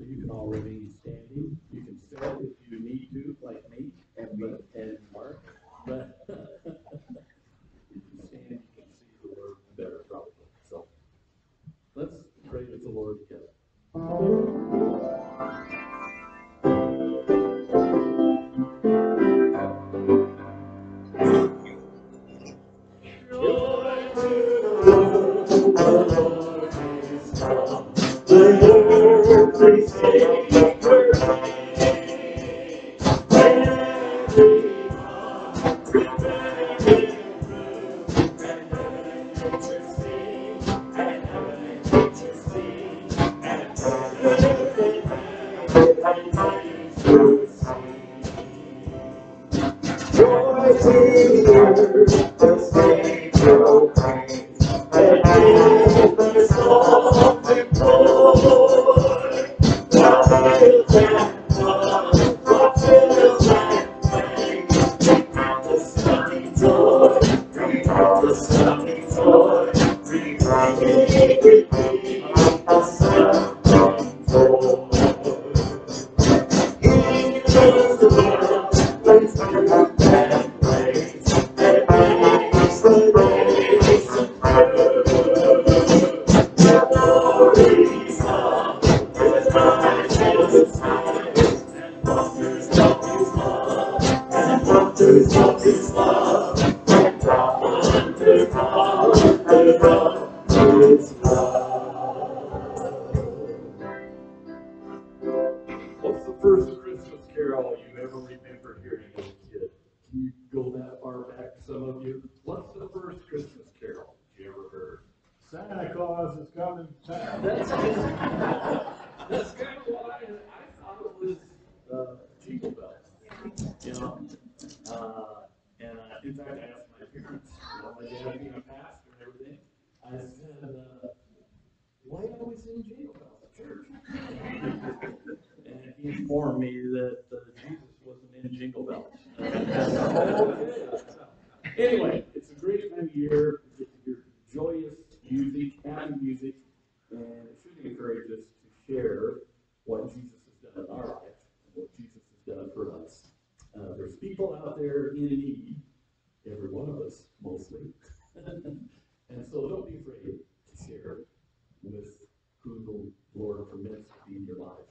you can all remain standing. You can sit if you need to, like me and Mark. But if you stand, you can see the word better, probably. So let's pray with the Lord together. What's the first Christmas carol you ever remember hearing as a kid? Can you go that far back, some of you? What's the first Christmas carol you ever heard? Santa Claus is coming to town. That's kind of why I thought it was Jingle Bells, you know. In fact, I asked my parents, my dad being a pastor and everything, I said, why do we sing Jingle Bells at church? And he informed me that Jesus wasn't in Jingle Bells. Anyway, it's a great time of year. You get to hear joyous music, happy music, and it should encourage us to share what Jesus has done in our life and what Jesus has done for us. There's people out there in need, every one of us mostly, and so don't be afraid to share with who the Lord permits to be in your life.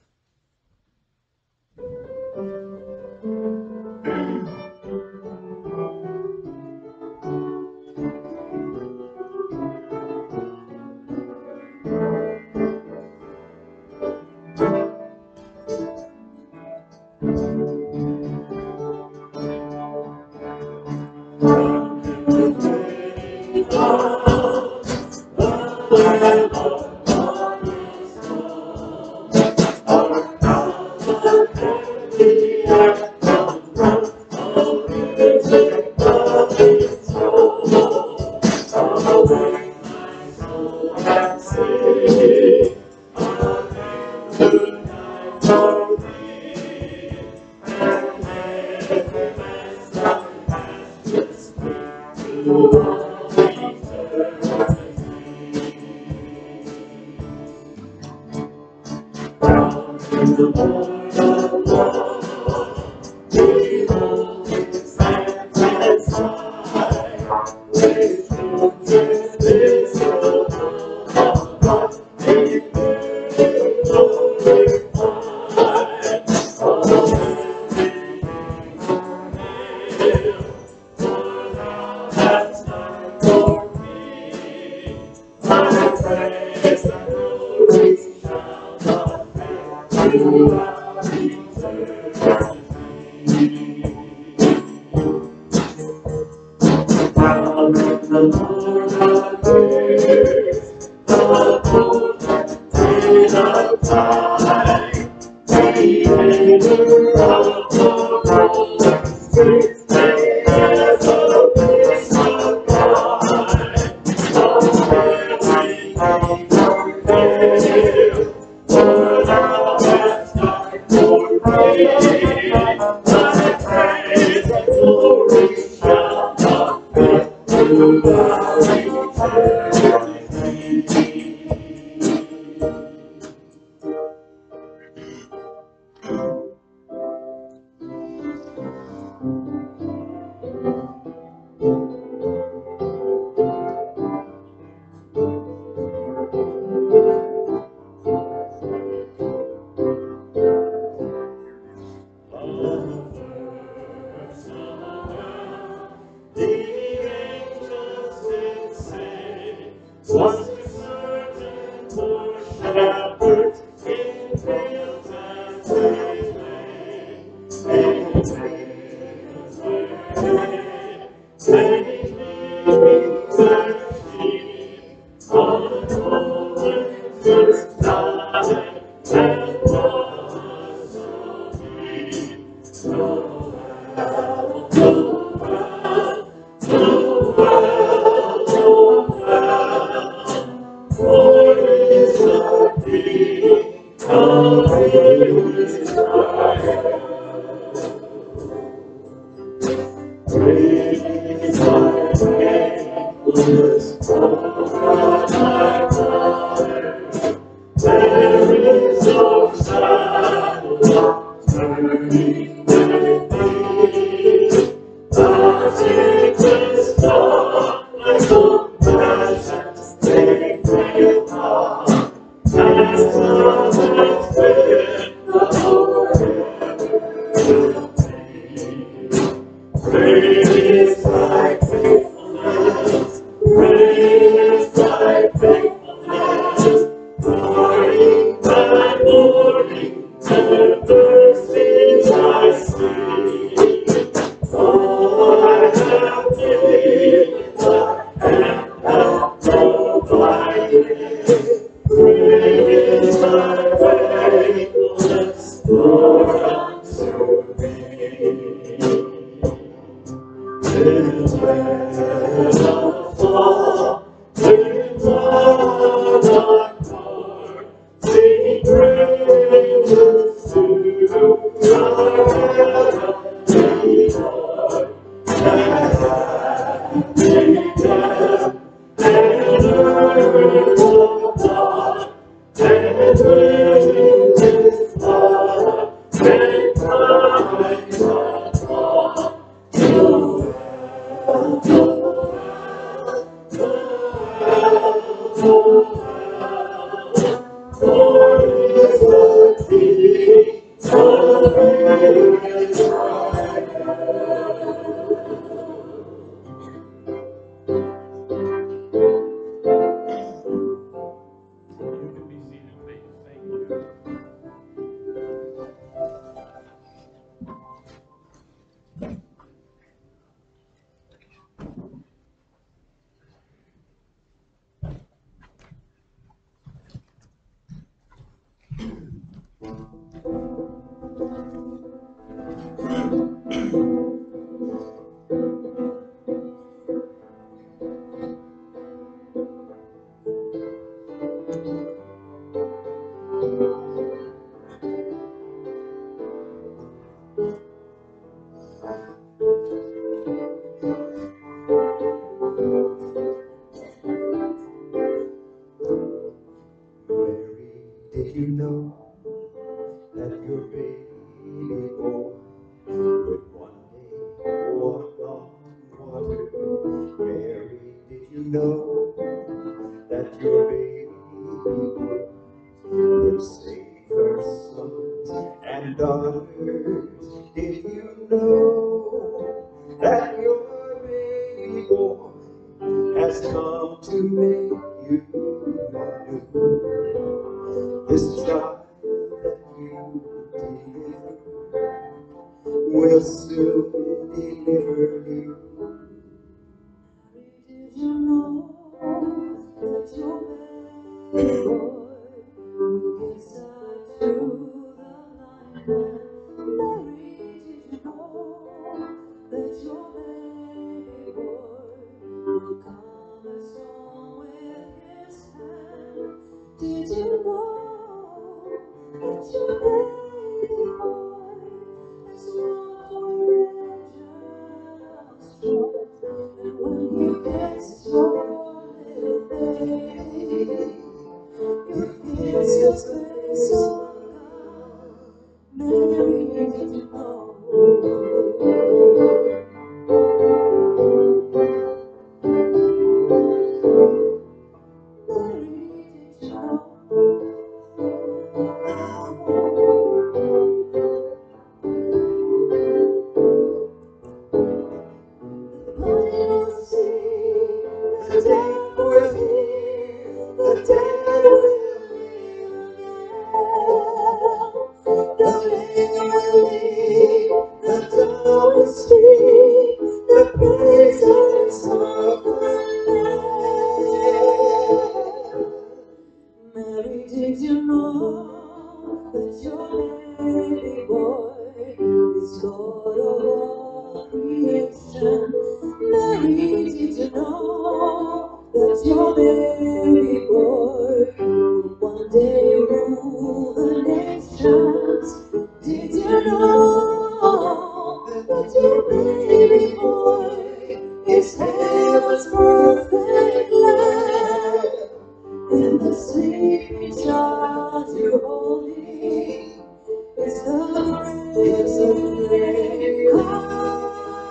did you know that your baby boy is Lord of all creation? Mary, did you know that your baby boy will one day rule the nations? Did you know that your baby boy is heaven's perfect lamb? And the sleeping child you're holding is the risen great I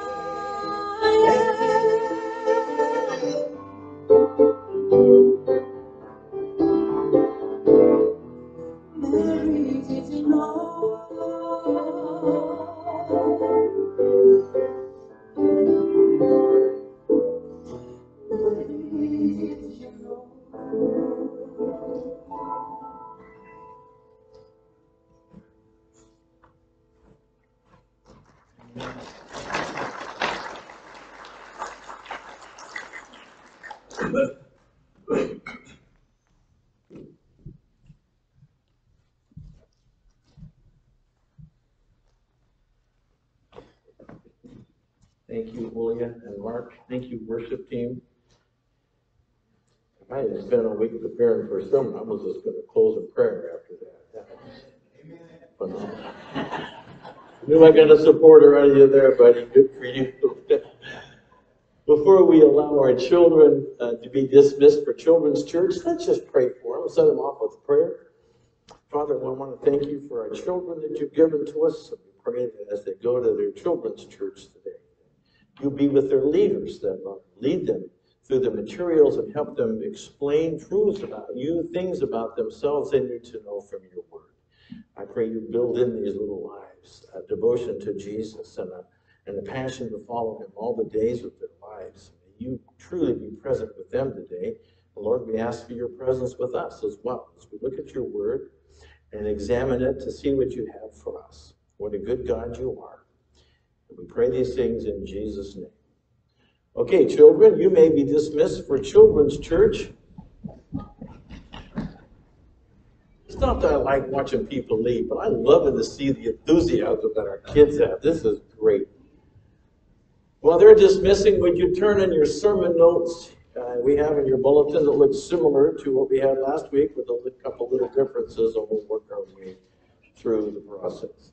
am. Mary, did you know? Mary, did you know? Thank you, Julia and Mark. Thank you, worship team. If I had spent a week preparing for a sermon, I was just going to close in prayer after that. Phenomenal. Knew I got a supporter out of you there, buddy. Good for you. Before we allow our children to be dismissed for Children's Church, let's just pray for them. We'll set them off with prayer. Father, we want to thank you for our children that you've given to us. We pray that as they go to their Children's Church today, you be with their leaders, that lead them through the materials and help them explain truths about you, things about themselves they need to know from your word. I pray you build in these little lives a devotion to Jesus and a passion to follow him all the days of their lives. May you truly be present with them today. And Lord, we ask for your presence with us as well as we look at your word and examine it to see what you have for us. What a good God you are. And we pray these things in Jesus' name. Okay, children, you may be dismissed for Children's Church. It's not that I like watching people leave, but I love to see the enthusiasm that our kids have. This is great. While they're dismissing, would you turn in your sermon notes we have in your bulletin that looks similar to what we had last week with a couple little differences, and we'll work our way through the process.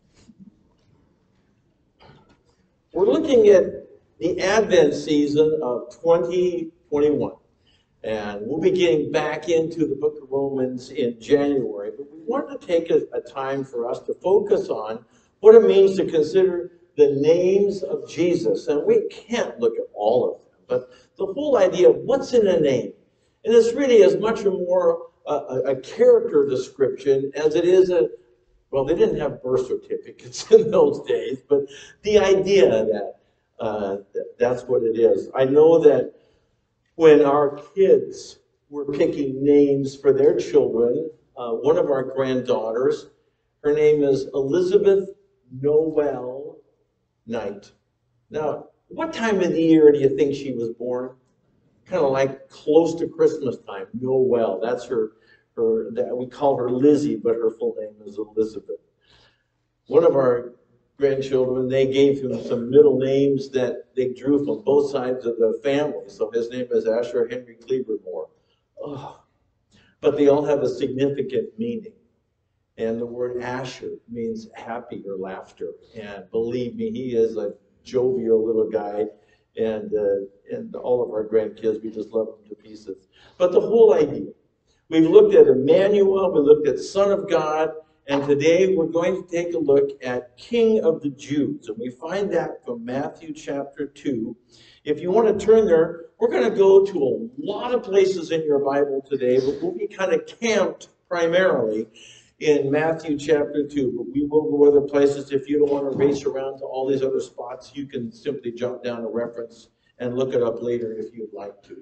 We're looking at the Advent season of 2021. And we'll be getting back into the book of Romans in January. But we wanted to take a time for us to focus on what it means to consider the names of Jesus. And we can't look at all of them, but the whole idea of what's in a name. And it's really as much or more a character description as it is well, they didn't have birth certificates in those days, but the idea that that's what it is. I know that when our kids were picking names for their children, one of our granddaughters, her name is Elizabeth Noel Knight. Now, what time of the year do you think she was born? Kind of like close to Christmas time, Noel. That's her we call her Lizzie, but her full name is Elizabeth. One of our grandchildren, they gave him some middle names that they drew from both sides of the family. So his name is Asher Henry Cleavermore. Oh. But they all have a significant meaning. And the word Asher means happy or laughter. And believe me, he is a jovial little guy. And all of our grandkids, we just love him to pieces. But the whole idea, we've looked at Emmanuel, we looked at Son of God, and today we're going to take a look at King of the Jews. And we find that from Matthew chapter 2. If you want to turn there, we're going to go to a lot of places in your Bible today, but we'll be kind of camped primarily in Matthew chapter 2. But we will go other places. If you don't want to race around to all these other spots, you can simply jot down a reference and look it up later if you'd like to.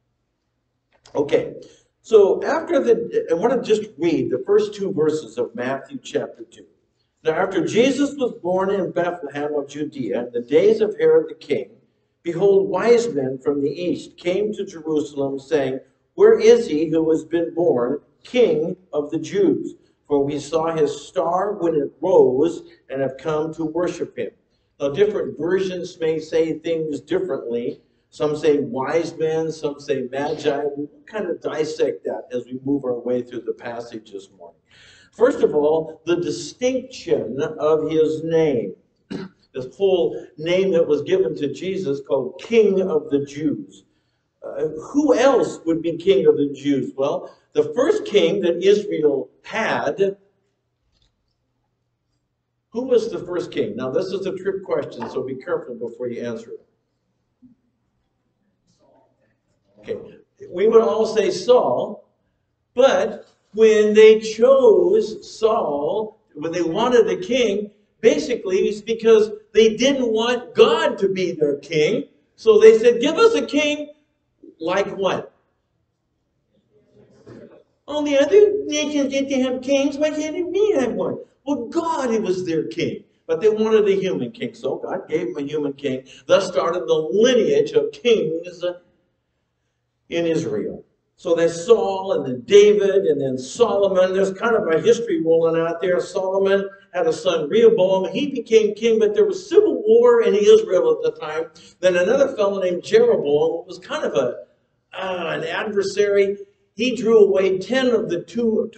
Okay. So I want to just read the first two verses of Matthew chapter 2. Now, after Jesus was born in Bethlehem of Judea, in the days of Herod the king, behold, wise men from the east came to Jerusalem, saying, "Where is he who has been born King of the Jews. For we saw his star when it rose and have come to worship him. Now, different versions may say things differently. Some say wise men, some say magi. We'll kind of dissect that as we move our way through the passage this morning. First of all, the distinction of his name. This whole name that was given to Jesus called King of the Jews. Who else would be King of the Jews? Well, the first king that Israel had, who was the first king? Now, this is a trick question, so be careful before you answer it. Okay, we would all say Saul, but when they chose Saul, when they wanted a king, basically it's because they didn't want God to be their king. So they said, give us a king like what? All the other nations didn't have kings. Why can't we have one? Well, God was their king. But they wanted a human king. So God gave them a human king. Thus started the lineage of kings in Israel. So there's Saul and then David and then Solomon. There's kind of a history rolling out there. Solomon had a son, Rehoboam. He became king, but there was civil war in Israel at the time. Then another fellow named Jeroboam was kind of an adversary. He drew away 10 of the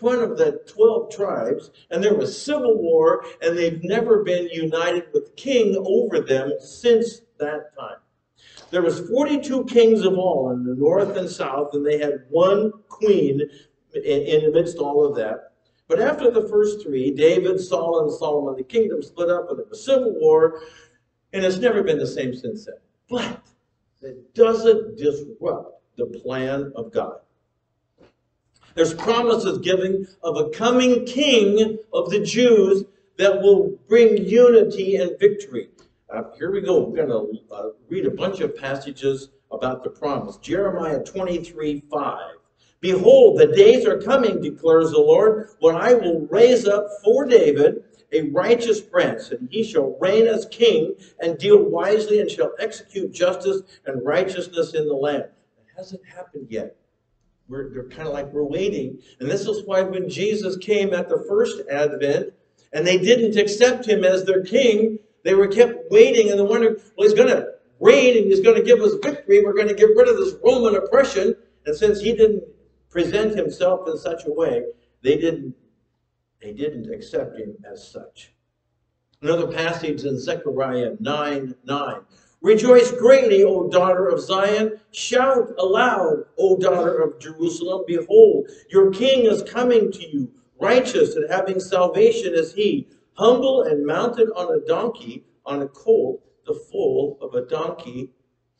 12 tribes, and there was civil war, and they've never been united with king over them since that time. There was 42 kings of all in the north and south, and they had one queen in amidst all of that. But after the first three, David, Saul, and Solomon, the kingdom split up, and there was civil war, and it's never been the same since then. But it doesn't disrupt the plan of God. There's promises given of a coming king of the Jews that will bring unity and victory. Here we go. We're going to read a bunch of passages about the promise. Jeremiah 23:5. Behold, the days are coming, declares the Lord, when I will raise up for David a righteous branch, and he shall reign as king and deal wisely and shall execute justice and righteousness in the land. It hasn't happened yet. They're kind of like we're waiting. And this is why when Jesus came at the first advent and they didn't accept him as their king, they were kept waiting and they wondered, well, he's going to reign and he's going to give us victory. We're going to get rid of this Roman oppression. And since he didn't present himself in such a way, they didn't accept him as such. Another passage in Zechariah 9:9. Rejoice greatly, O daughter of Zion. Shout aloud, O daughter of Jerusalem. Behold, your king is coming to you. Righteous and having salvation is he. Humble and mounted on a donkey, on a colt, the foal of a donkey.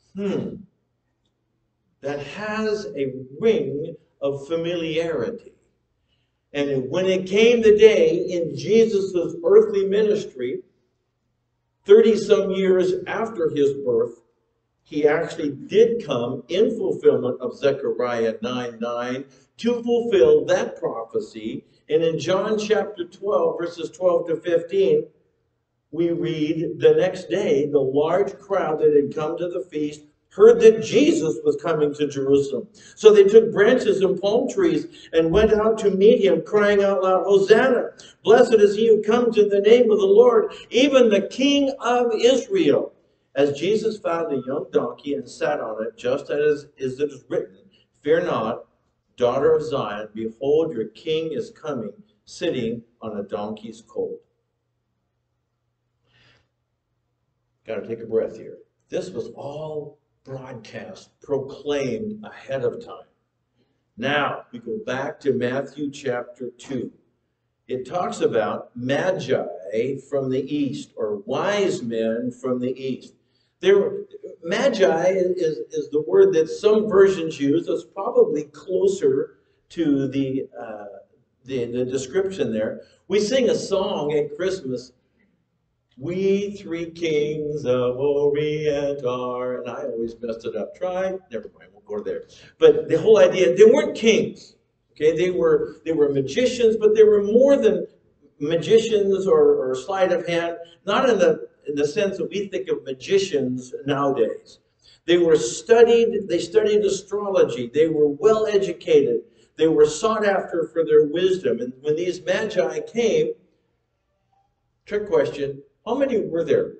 That has a ring of familiarity. And when it came the day in Jesus' earthly ministry, 30-some years after his birth, he actually did come in fulfillment of Zechariah 9:9 to fulfill that prophecy. And in John chapter 12, verses 12 to 15, we read, the next day, the large crowd that had come to the feast heard that Jesus was coming to Jerusalem. So they took branches and palm trees and went out to meet him, crying out loud, Hosanna! Blessed is he who comes in the name of the Lord, even the King of Israel. As Jesus found a young donkey and sat on it, just as it is written, fear not, daughter of Zion, behold, your king is coming, sitting on a donkey's colt. Got to take a breath here. This was all broadcast, proclaimed ahead of time. Now, we go back to Matthew chapter 2. It talks about magi from the east, or wise men from the east. Magi is the word that some versions use. It's probably closer to the description there. We sing a song at Christmas, we three kings of Orient are, and I always messed it up. Never mind, we'll go there. But the whole idea, they weren't kings. Okay, they were magicians, but they were more than magicians or sleight of hand, not in the sense that we think of magicians nowadays. They studied astrology. They were well educated. They were sought after for their wisdom. And when these magi came, trick question, how many were there?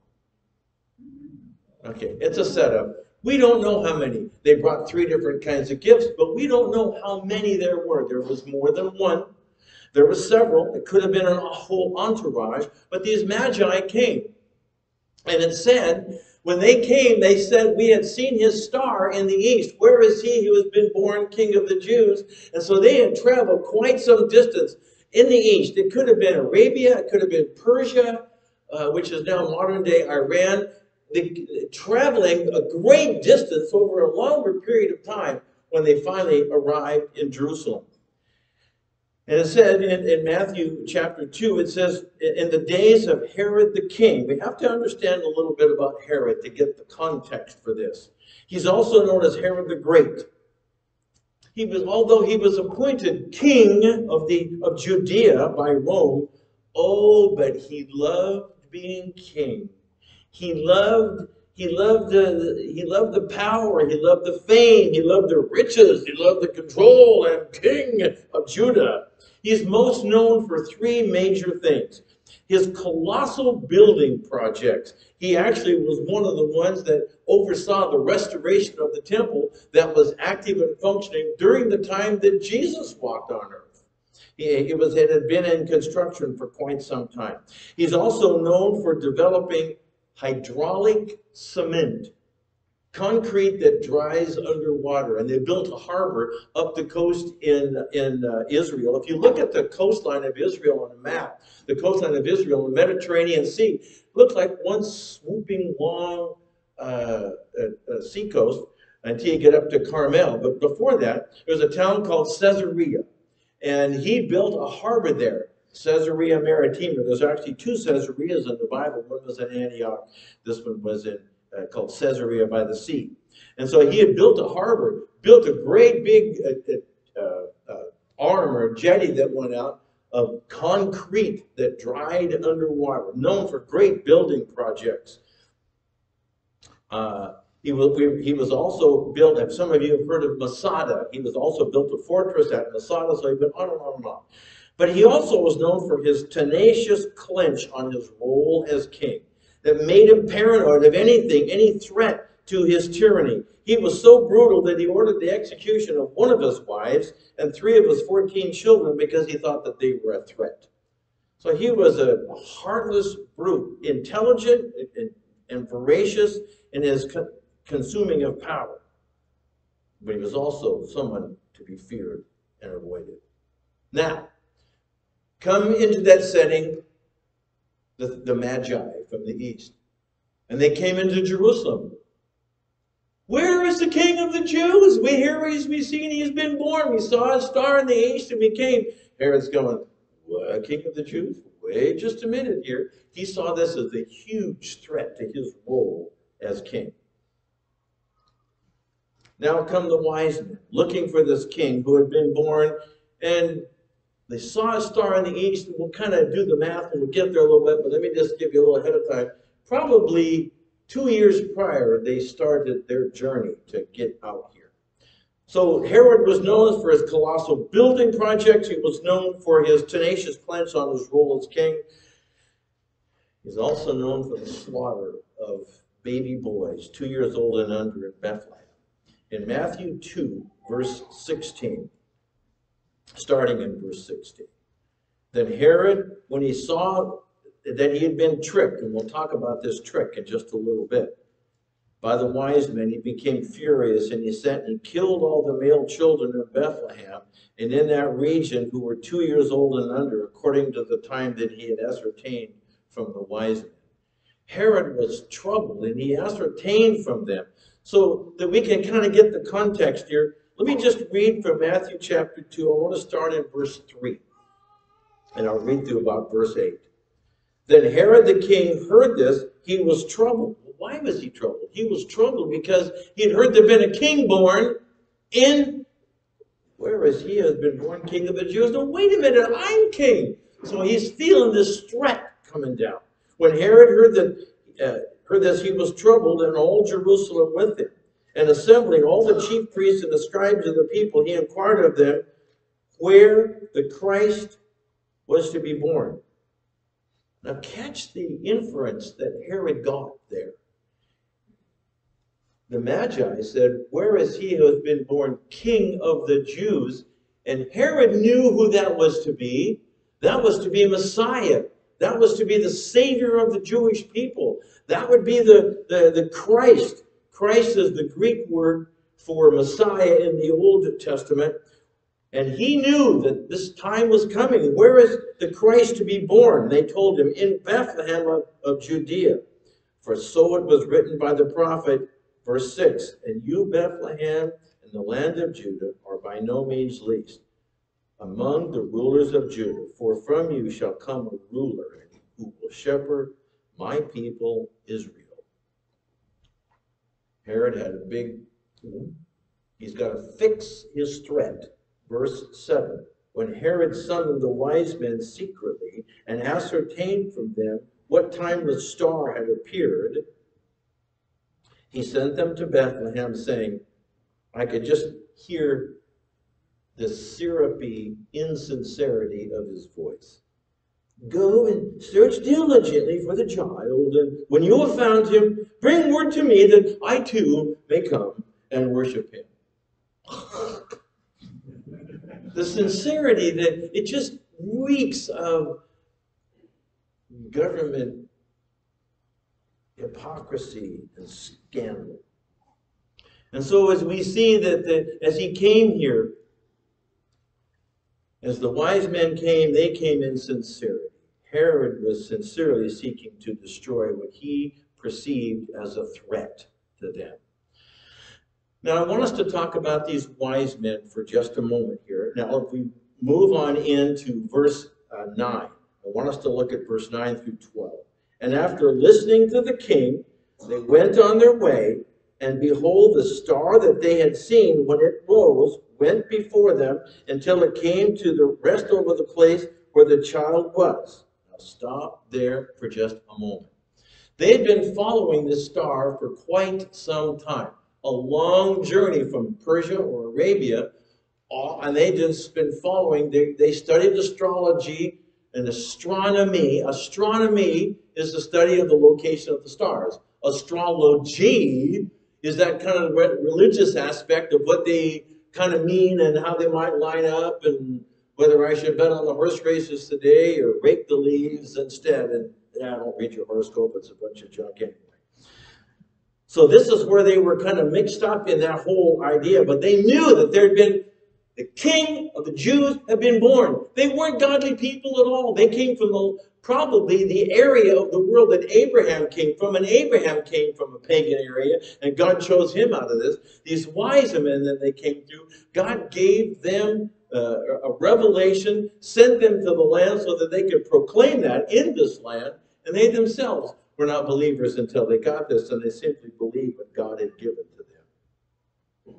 Okay, it's a setup. We don't know how many. They brought 3 different kinds of gifts, but we don't know how many there were. There was more than one. There were several. It could have been a whole entourage, but these magi came. And it said, when they came, they said, we had seen his star in the east. Where is he who has been born King of the Jews? And so they had traveled quite some distance in the east. It could have been Arabia. It could have been Persia, which is now modern-day Iran. Traveling a great distance over a longer period of time when they finally arrived in Jerusalem. And it said in Matthew chapter 2, it says, in the days of Herod the king. We have to understand a little bit about Herod to get the context for this. He's also known as Herod the Great. Although he was appointed king of Judea by Rome, but he loved being king. He loved the power, he loved the fame, he loved the riches, he loved the control, and king of Judah. He's most known for 3 major things. His colossal building projects. He actually was one of the ones that oversaw the restoration of the temple that was active and functioning during the time that Jesus walked on earth. It had been in construction for quite some time. He's also known for developing hydraulic cement, concrete that dries underwater. And they built a harbor up the coast in Israel. If you look at the coastline of Israel on a map, the coastline of Israel, the Mediterranean Sea, looks like one swooping long seacoast until you get up to Carmel. But before that, there was a town called Caesarea. And he built a harbor there, Caesarea Maritima. There's actually 2 Caesareas in the Bible. One was in Antioch. This one was in called Caesarea by the sea. And so he had built a harbor, built a great big arm or jetty that went out of concrete that dried underwater, known for great building projects. He was also built, if some of you have heard of Masada, he was also built a fortress at Masada, so he'd been on and on and on. But he also was known for his tenacious clinch on his role as king that made him paranoid of anything, any threat to his tyranny. He was so brutal that he ordered the execution of one of his wives and 3 of his 14 children because he thought that they were a threat. So he was a heartless brute, intelligent and voracious in his consuming of power. But he was also someone to be feared and avoided. Now, come into that setting, the Magi from the east. And they came into Jerusalem. Where is the King of the Jews? We've seen he's been born. We saw a star in the east and we came. Herod's going, what, King of the Jews? Wait just a minute here. He saw this as a huge threat to his role as king. Now come the wise men, looking for this king who had been born, and they saw a star in the east. We'll kind of do the math and we'll get there a little bit, but let me just give you a little ahead of time. Probably 2 years prior, they started their journey to get out here. So Herod was known for his colossal building projects. He was known for his tenacious clench on his role as king. He's also known for the slaughter of baby boys, 2 years old and under in Bethlehem. In Matthew 2, verse 16, starting in verse 16. Then Herod, when he saw that he had been tricked, and we'll talk about this trick in just a little bit, by the wise men, he became furious, and he sent and killed all the male children of Bethlehem and in that region who were 2 years old and under, according to the time that he had ascertained from the wise men. Herod was troubled, and he ascertained from them. So that we can kind of get the context here, let me just read from Matthew chapter 2. I want to start in verse 3, and I'll read through about verse 8. Then Herod the king heard this. He was troubled. Why was he troubled? He was troubled because he had heard there had been a king born in, whereas he has been born king of the Jews. No, wait a minute, I'm king. So he's feeling this threat coming down. When Herod heard this, he was troubled, and all Jerusalem with him. And assembling all the chief priests and the scribes of the people, he inquired of them where the Christ was to be born. Now catch the inference that Herod got there. The Magi said, "Where is he who has been born King of the Jews?" And Herod knew who that was to be. That was to be Messiah. That was to be the Savior of the Jewish people. That would be the Christ. Christ is the Greek word for Messiah in the Old Testament. And he knew that this time was coming. Where is the Christ to be born? They told him, in Bethlehem of Judea. For so it was written by the prophet, verse 6, "And you, Bethlehem, in the land of Judah, are by no means least among the rulers of Judah. For from you shall come a ruler who will shepherd my people Israel." Herod had a big, he's got to fix his threat. Verse 7, "When Herod summoned the wise men secretly and ascertained from them what time the star had appeared, he sent them to Bethlehem, saying," I could just hear the syrupy insincerity of his voice, "Go and search diligently for the child, and when you have found him, bring word to me that I too may come and worship him." The sincerity that it just reeks of government hypocrisy and scandal. And so as we see that as he came here, as the wise men came, they came in sincerity. Herod was sincerely seeking to destroy what he perceived as a threat to them. Now, I want us to talk about these wise men for just a moment here. Now, if we move on into verse 9, I want us to look at verse 9 through 12. "And after listening to the king, they went on their way, and behold, the star that they had seen when it rose went before them until it came to the rest over the place where the child was." Now, stop there for just a moment. They had been following this star for quite some time. A long journey from Persia or Arabia, and they just been following. They studied astrology and astronomy. Astronomy is the study of the location of the stars. Astrology is that kind of religious aspect of what they kind of mean and how they might line up, and whether I should bet on the horse races today or rake the leaves instead. And I don't read your horoscope, it's a bunch of junk anyway. So this is where they were kind of mixed up in that whole idea, but they knew that there had been the King of the Jews had been born. They weren't godly people at all. They came from probably the area of the world that Abraham came from, and Abraham came from a pagan area, and God chose him out of this. These wise men that they came through, God gave them a revelation, sent them to the land so that they could proclaim that in this land, and they themselves were not believers until they got this, and they simply believed what God had given to them.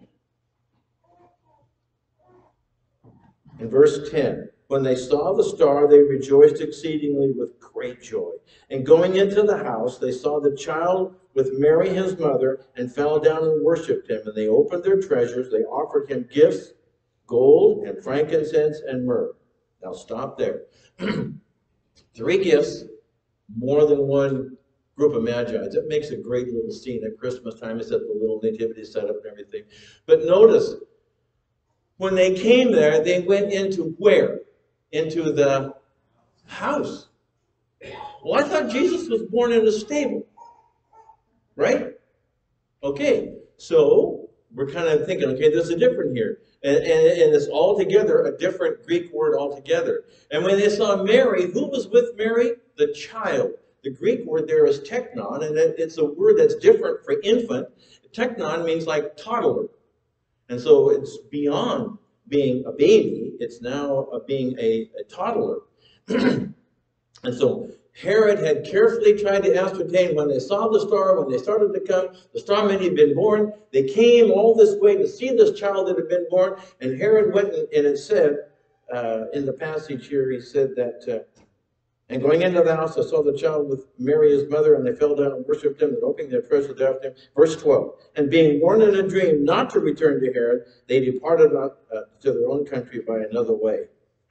In verse 10, "When they saw the star, they rejoiced exceedingly with great joy. And going into the house, they saw the child with Mary his mother, and fell down and worshipped him. And they opened their treasures. They offered him gifts, gold and frankincense and myrrh." Now stop there. 3 gifts, more than one group of magi. That makes a great little scene at Christmas time. It's at the little nativity setup and everything. But notice, when they came there, they went into where? Into the house. Well, I thought Jesus was born in a stable. Right? Okay, so we're kind of thinking, okay, there's a different here. And it's altogether a different Greek word altogether. And when they saw Mary, who was with Mary? The child. The Greek word there is teknon, and it's a word that's different for infant. Teknon means like toddler. And so it's beyond being a baby. It's now being a toddler. And so Herod had carefully tried to ascertain when they saw the star, when they started to come, the starman had been born. They came all this way to see this child that had been born. And Herod went, and it said, in the passage here, he said that And going into the house, I saw the child with Mary his mother, and they fell down and worshipped him, and opening their treasures after him. Verse 12. And being warned in a dream not to return to Herod, they departed to their own country by another way.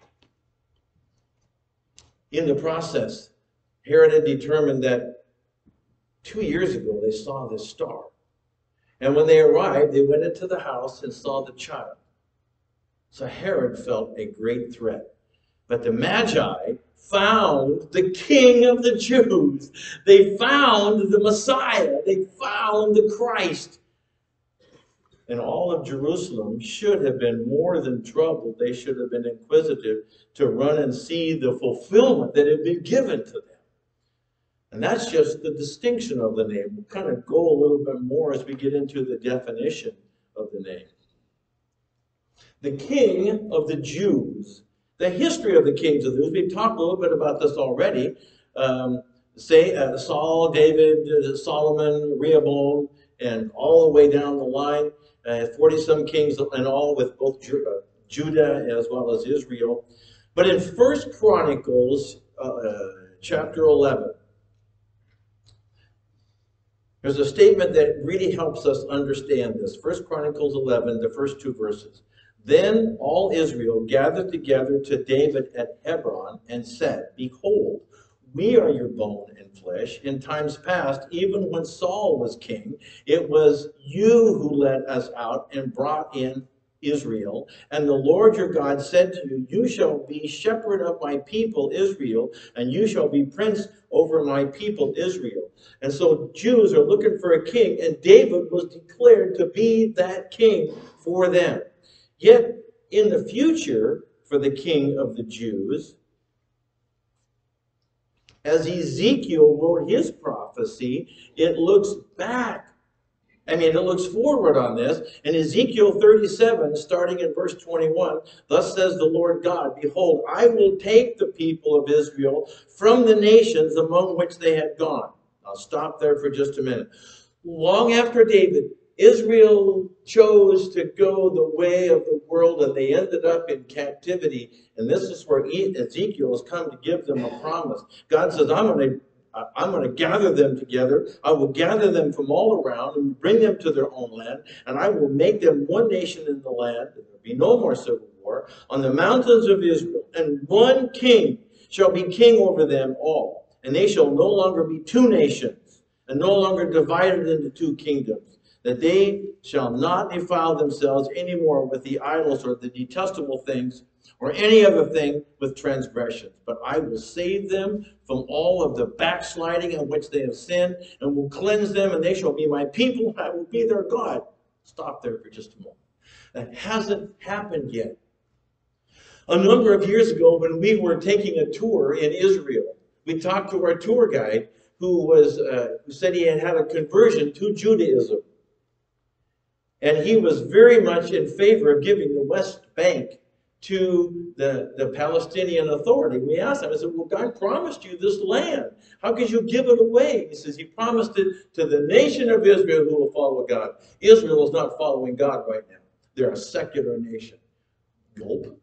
In the process, Herod had determined that 2 years ago they saw this star. And when they arrived, they went into the house and saw the child. So Herod felt a great threat. But the Magi found the King of the Jews. They found the Messiah. They found the Christ. And all of Jerusalem should have been more than troubled. They should have been inquisitive to run and see the fulfillment that had been given to them. And that's just the distinction of the name. We'll kind of go a little bit more as we get into the definition of the name. The King of the Jews. The history of the kings of the Jews. We've talked a little bit about this already. Saul, David, Solomon, Rehoboam, and all the way down the line. 40-some kings in all, with both Judah as well as Israel. But in 1 Chronicles chapter 11, there's a statement that really helps us understand this. 1 Chronicles 11, the first 2 verses. Then all Israel gathered together to David at Hebron and said, Behold, we are your bone and flesh. In times past, even when Saul was king, it was you who led us out and brought in Israel. And the Lord your God said to you, You shall be shepherd of my people Israel, and you shall be prince over my people Israel. And so Jews are looking for a king, and David was declared to be that king for them. Yet, in the future, for the King of the Jews, as Ezekiel wrote his prophecy, it looks back. It looks forward on this. In Ezekiel 37, starting in verse 21, Thus says the Lord God, Behold, I will take the people of Israel from the nations among which they had gone. I'll stop there for just a minute. Long after David, Israel chose to go the way of the world, and they ended up in captivity. And this is where Ezekiel has come to give them a promise. God says, I'm going to gather them together. I will gather them from all around and bring them to their own land. And I will make them one nation in the land. There will be no more civil war on the mountains of Israel. And one king shall be king over them all. And they shall no longer be two nations, and no longer divided into two kingdoms. That they shall not defile themselves any more with the idols or the detestable things or any other thing with transgressions. But I will save them from all of the backsliding in which they have sinned, and will cleanse them, and they shall be my people, and I will be their God. Stop there for just a moment. That hasn't happened yet. A number of years ago, when we were taking a tour in Israel, we talked to our tour guide who said he had had a conversion to Judaism. And he was very much in favor of giving the West Bank to the Palestinian Authority. We asked him, I said, well, God promised you this land. How could you give it away? He says, he promised it to the nation of Israel who will follow God. Israel is not following God right now. They're a secular nation. Gulp.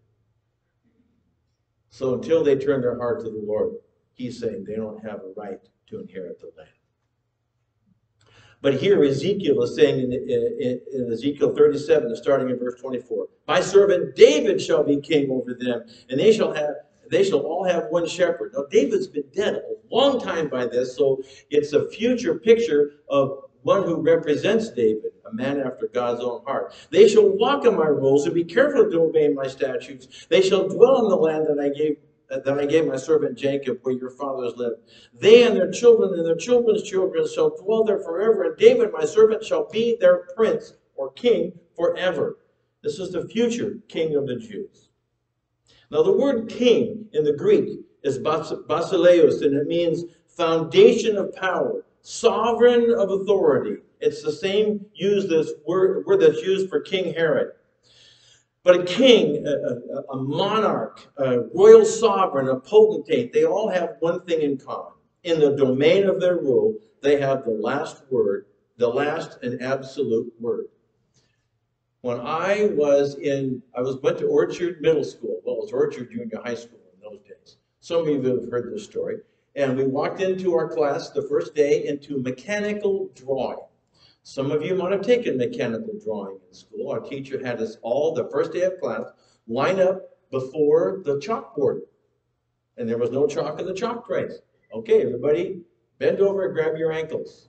So until they turn their heart to the Lord, he's saying they don't have a right to inherit the land. But here Ezekiel is saying in Ezekiel 37, starting in verse 24, My servant David shall be king over them, and they shall all have one shepherd. Now David's been dead a long time by this, so it's a future picture of one who represents David, a man after God's own heart. They shall walk in my rules and be careful to obey my statutes. They shall dwell in the land that I gave my servant Jacob, where your fathers lived. They and their children and their children's children shall dwell there forever, and David, my servant, shall be their prince or king forever. This is the future king of the Jews. Now, the word king in the Greek is basileus, and it means foundation of power, sovereign of authority. It's the same word that's used for King Herod. But a king, a monarch, a royal sovereign, a potentate, they all have one thing in common. In the domain of their rule, they have the last word, the last and absolute word. When I went to Orchard Middle School. Well, it was Orchard Junior High School in those days. Some of you have heard this story. And we walked into our class the first day into mechanical drawing. Some of you might have taken mechanical drawing in school. Our teacher had us all, the first day of class, line up before the chalkboard. And there was no chalk in the chalk trays. Okay, everybody, bend over and grab your ankles.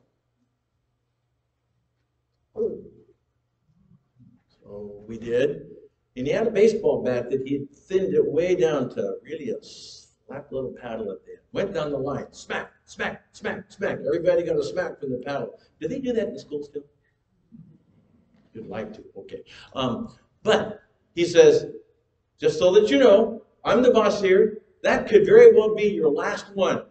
So we did. And he had a baseball bat that he thinned it way down to really a slap little paddle at the end. Went down the line, smack, smack, smack, smack. Everybody got a smack from the paddle. Did they do that in school still? You'd like to, okay. But he says, just so that you know, I'm the boss here. That could very well be your last one.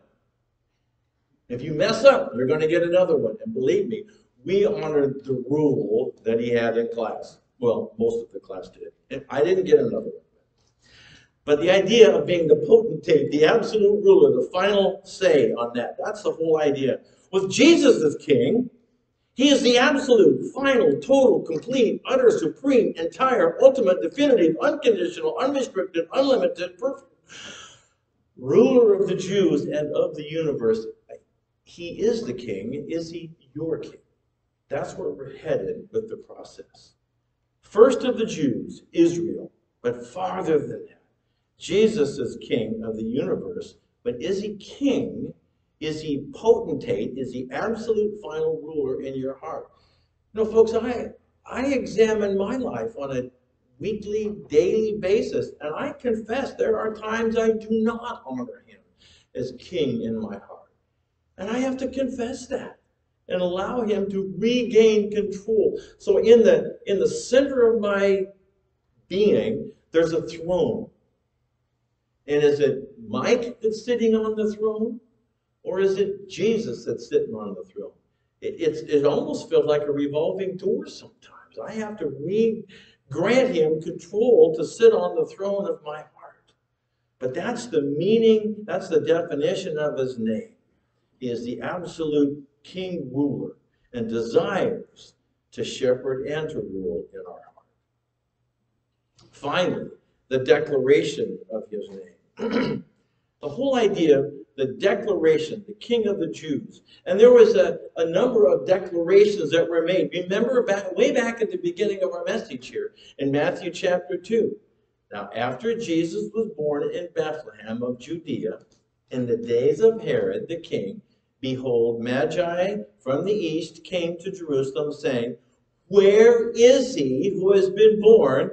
If you mess up, you're going to get another one. And believe me, we honored the rule that he had in class. Well, most of the class did. And I didn't get another one. But the idea of being the potentate, the absolute ruler, the final say on that, that's the whole idea. With Jesus as king, he is the absolute, final, total, complete, utter, supreme, entire, ultimate, definitive, unconditional, unrestricted, unlimited, perfect ruler of the Jews and of the universe. He is the king. Is he your king? That's where we're headed with the process. First of the Jews, Israel, but farther than that. Jesus is king of the universe, but is he king? Is he potentate? Is he absolute final ruler in your heart? You know, folks, I examine my life on a weekly, daily basis, and I confess there are times I do not honor him as king in my heart. And I have to confess that and allow him to regain control. So in the center of my being, there's a throne. And is it Mike that's sitting on the throne? Or is it Jesus that's sitting on the throne? It almost feels like a revolving door sometimes. I have to grant him control to sit on the throne of my heart. But that's the meaning, that's the definition of his name. He is the absolute king ruler and desires to shepherd and to rule in our heart. Finally, the declaration of his name. The whole idea, the declaration, the king of the Jews. And there was a number of declarations that were made. Remember way back at the beginning of our message here in Matthew chapter 2. Now, after Jesus was born in Bethlehem of Judea, in the days of Herod the king, behold, Magi from the east came to Jerusalem, saying, where is he who has been born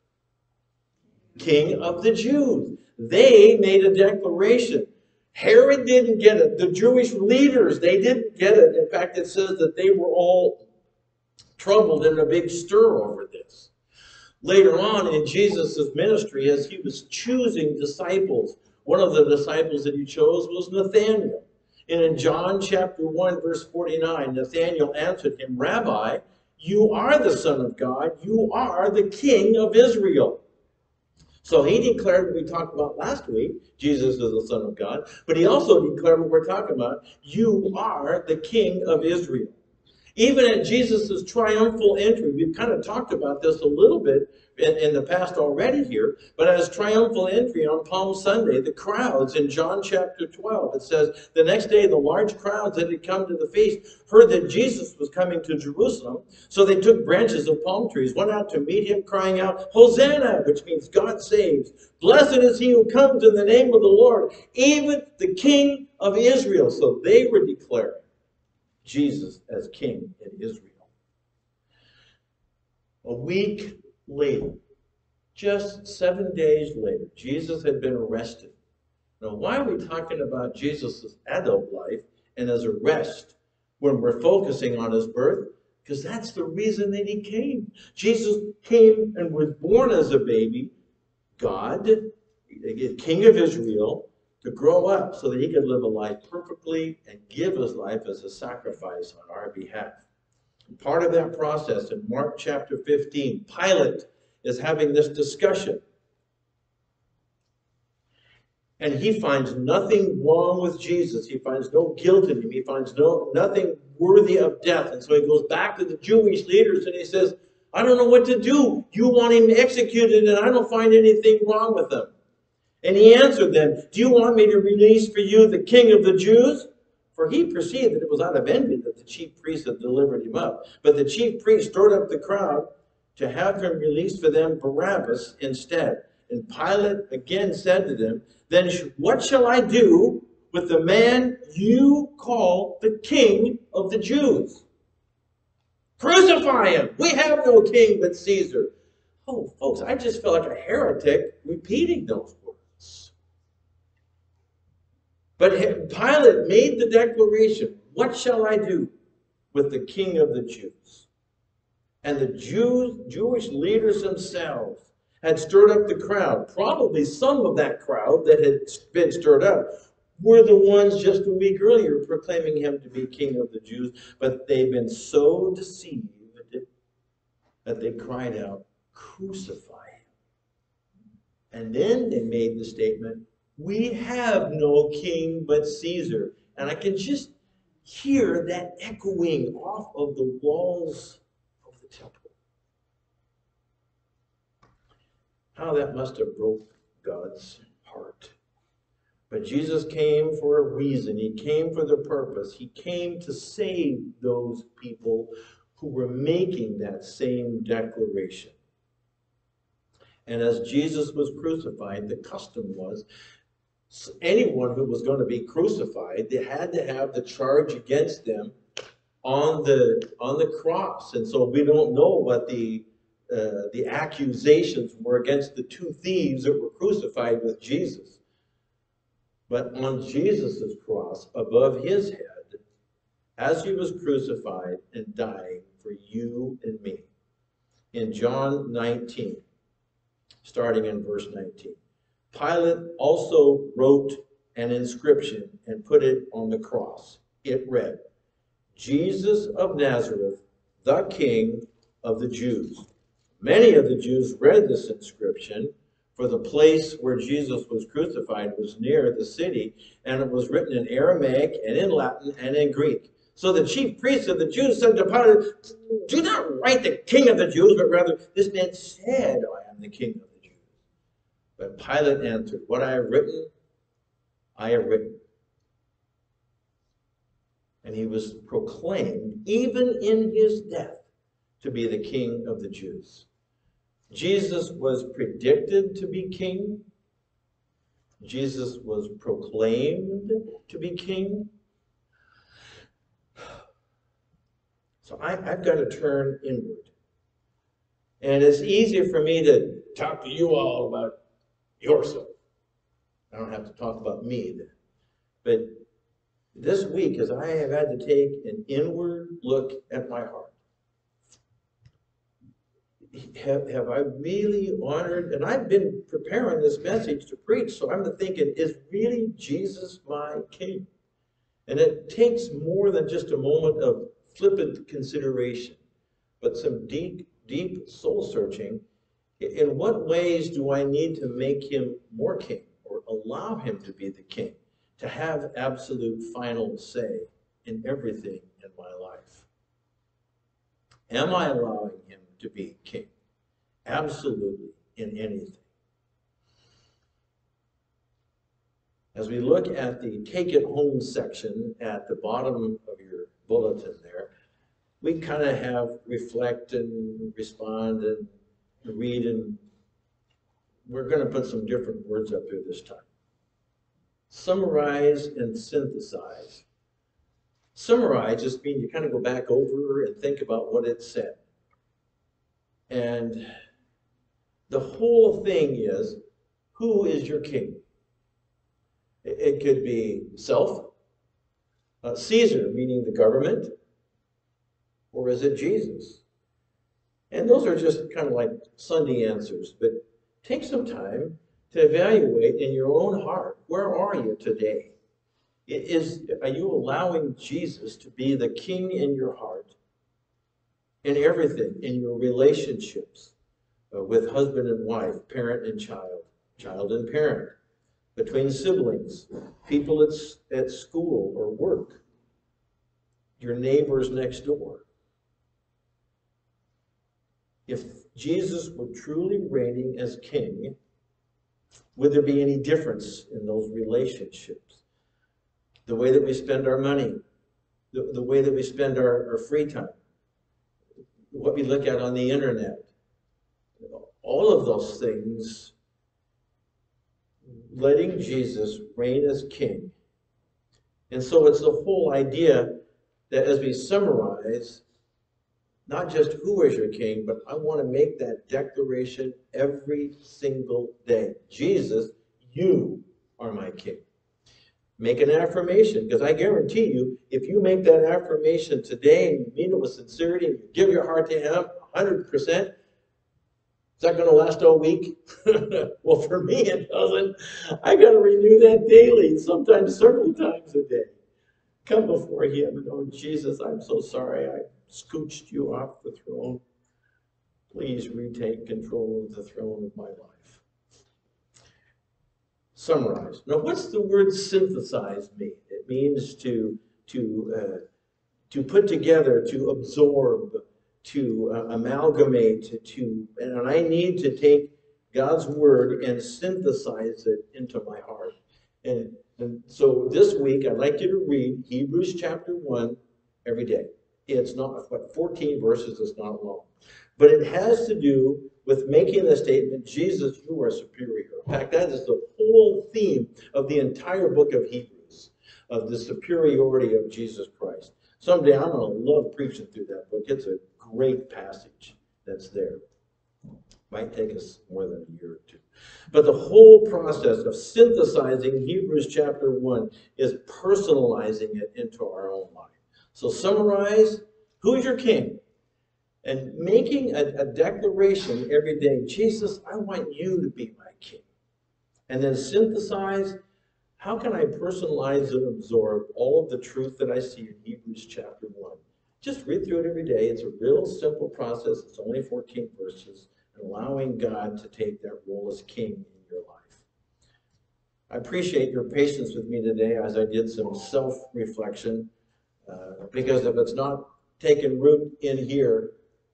King of the Jews? They made a declaration. Herod didn't get it. The Jewish leaders, they didn't get it. In fact, it says that they were all troubled in a big stir over this. Later on in Jesus' ministry, as he was choosing disciples, one of the disciples that he chose was Nathanael. And in John chapter 1, verse 49, Nathanael answered him, Rabbi, you are the Son of God. You are the King of Israel. So he declared what we talked about last week, Jesus is the Son of God, but he also declared what we're talking about, you are the King of Israel. Even at Jesus' triumphal entry, we've kind of talked about this a little bit in the past already here, but at his triumphal entry on Palm Sunday, the crowds in John chapter 12, it says, the next day the large crowds that had come to the feast heard that Jesus was coming to Jerusalem, so they took branches of palm trees, went out to meet him, crying out, Hosanna, which means God saves. Blessed is he who comes in the name of the Lord, even the King of Israel. So they were declaring Jesus as king in Israel. A week later, just 7 days later, Jesus had been arrested. Now, why are we talking about Jesus' adult life and his arrest when we're focusing on his birth? Because that's the reason that he came. Jesus came and was born as a baby, God, King of Israel, to grow up so that he could live a life perfectly and give his life as a sacrifice on our behalf. And part of that process in Mark chapter 15, Pilate is having this discussion. And he finds nothing wrong with Jesus. He finds no guilt in him. He finds nothing worthy of death. And so he goes back to the Jewish leaders and he says, I don't know what to do. You want him executed and I don't find anything wrong with him. And he answered them, do you want me to release for you the king of the Jews? For he perceived that it was out of envy that the chief priests had delivered him up. But the chief priests stirred up the crowd to have him release for them Barabbas instead. And Pilate again said to them, then what shall I do with the man you call the king of the Jews? Crucify him! We have no king but Caesar. Oh, folks, I just felt like a heretic repeating those words. But Pilate made the declaration, what shall I do with the king of the Jews? And the Jewish leaders themselves had stirred up the crowd. Probably some of that crowd that had been stirred up were the ones just a week earlier proclaiming him to be king of the Jews. But they've been so deceived that they cried out, crucify him. And then they made the statement, we have no king but Caesar. And I can just hear that echoing off of the walls of the temple. How that must have broke God's heart. But Jesus came for a reason. He came for the purpose. He came to save those people who were making that same declaration. And as Jesus was crucified, the custom was anyone who was going to be crucified, they had to have the charge against them on the cross. And so we don't know what the accusations were against the two thieves that were crucified with Jesus. But on Jesus' cross, above his head, as he was crucified and dying for you and me, in John 19, starting in verse 19, Pilate also wrote an inscription and put it on the cross. It read, Jesus of Nazareth, the King of the Jews. Many of the Jews read this inscription, for the place where Jesus was crucified was near the city, and it was written in Aramaic and in Latin and in Greek. So the chief priests of the Jews said to Pilate, do not write the King of the Jews, but rather, this man said, I am the King of the Jews. But Pilate answered, what I have written, I have written. And he was proclaimed, even in his death, to be the King of the Jews. Jesus was predicted to be king. Jesus was proclaimed to be king. So I've got to turn inward. And it's easier for me to talk to you all about yourself. I don't have to talk about me then. But this week, as I have had to take an inward look at my heart, have I really honored, and I've been preparing this message to preach, so I'm thinking, is really Jesus my king? And it takes more than just a moment of flippant consideration, but some deep, deep soul searching. In what ways do I need to make him more king, or allow him to be the king, to have absolute final say in everything in my life? Am I allowing him to be king? Absolutely, in anything. As we look at the Take It Home section at the bottom of your bulletin there, we kind of have reflect and respond and read, and we're going to put some different words up here this time. Summarize and synthesize. Summarize just means you kind of go back over and think about what it said. And the whole thing is, who is your king? It could be self, Caesar, meaning the government, or is it Jesus? And those are just kind of like Sunday answers, but take some time to evaluate in your own heart, where are you today? Are you allowing Jesus to be the king in your heart, in everything, in your relationships with husband and wife, parent and child, child and parent, between siblings, people at school or work, your neighbors next door? If Jesus were truly reigning as king, Would there be any difference in those relationships? The way that we spend our money, the way that we spend our free time, what we look at on the internet, all of those things, letting Jesus reign as king. And so it's the whole idea that as we summarize, not just who is your king, but I want to make that declaration every single day. Jesus, you are my king. Make an affirmation, because I guarantee you, if you make that affirmation today and you mean it with sincerity and you give your heart to him 100%, is that going to last all week? Well, for me, it doesn't. I got to renew that daily, sometimes several times a day. Come before him and, oh, Jesus, I'm so sorry I scooched you off the throne. Please retake control of the throne of my life. Summarize. Now, what's the word synthesize mean? It means to put together, to absorb, to amalgamate, and I need to take God's word and synthesize it into my heart. And so this week, I'd like you to read Hebrews chapter 1 every day. It's not, 14 verses, it's not long. But it has to do with making the statement, Jesus, you are superior. In fact, that is the whole theme of the entire book of Hebrews, of the superiority of Jesus Christ. Someday I'm going to love preaching through that book. It's a great passage that's there. Might take us more than a year or two. But the whole process of synthesizing Hebrews chapter 1 is personalizing it into our own life. So summarize, who's your king? And making a declaration every day, Jesus, I want you to be my king. And then synthesize, how can I personalize and absorb all of the truth that I see in Hebrews chapter 1? Just read through it every day. It's a real simple process. It's only 14 verses. And allowing God to take that role as king in your life. I appreciate your patience with me today as I did some self-reflection, because if it's not taking root in here,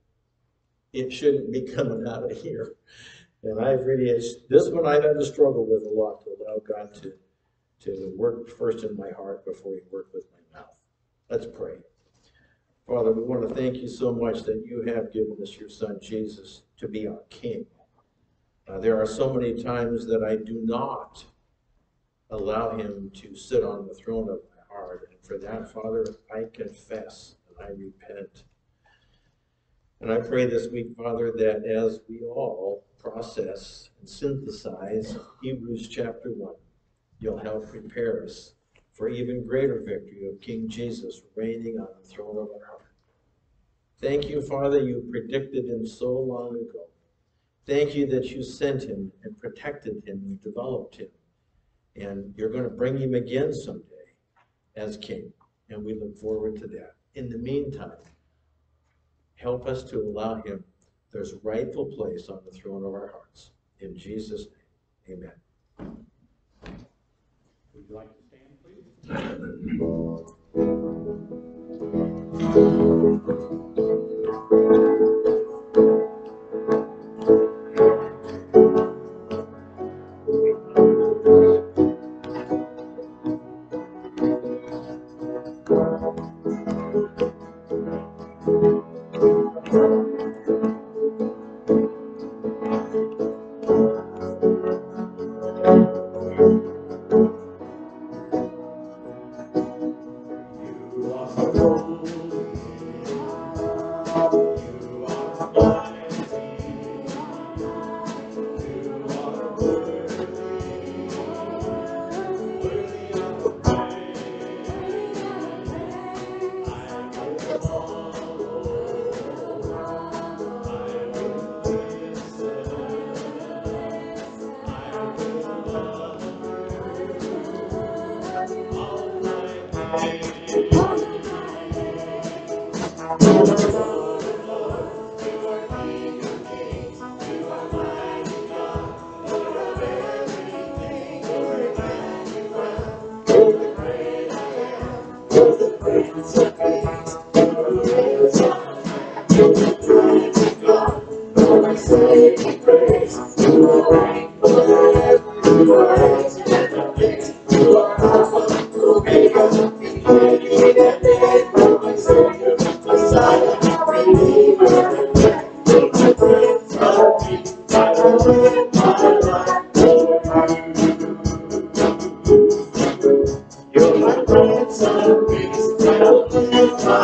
it shouldn't be coming out of here. And this one I've had to struggle with a lot, to allow God to work first in my heart before he worked with my mouth. Let's pray. Father, we want to thank you so much that you have given us your son, Jesus, to be our king. There are so many times that I do not allow him to sit on the throne of my heart. And for that, Father, I confess and I repent. And I pray this week, Father, that as we all process and synthesize Hebrews chapter 1, you'll help prepare us for even greater victory of King Jesus reigning on the throne of our heart. Thank you, Father, you predicted him so long ago. Thank you that you sent him and protected him and developed him. And you're going to bring him again someday as king. And we look forward to that. In the meantime, help us to allow him his rightful place on the throne of our hearts. In Jesus' name, amen. Would you like to stand, please? Praise, you are right forever.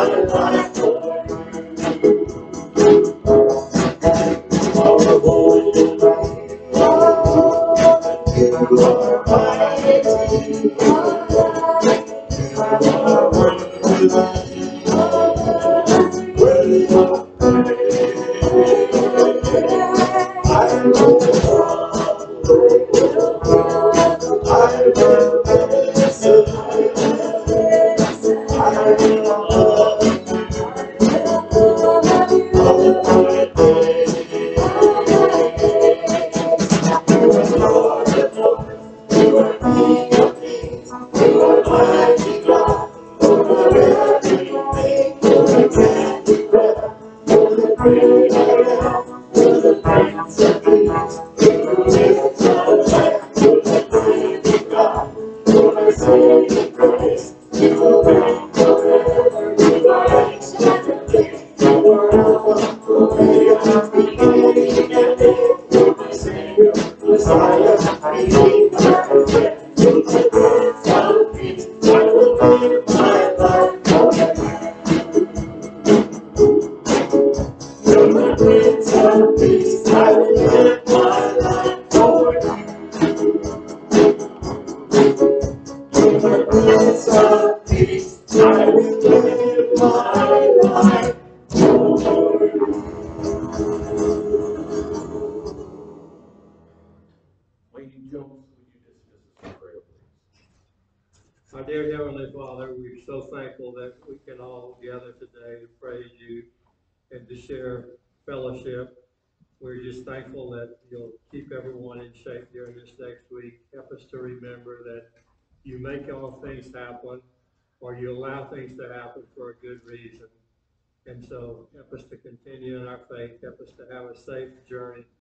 Lady Jones, would you dismiss us in prayer, please? Our dear Heavenly Father, we're so thankful that we can all gather today to praise you and to share fellowship. We're just thankful that you'll keep everyone in shape during this next week. Help us to remember that you make all things happen, or you allow things to happen for a good reason. And so help us to continue in our faith. Help us to have a safe journey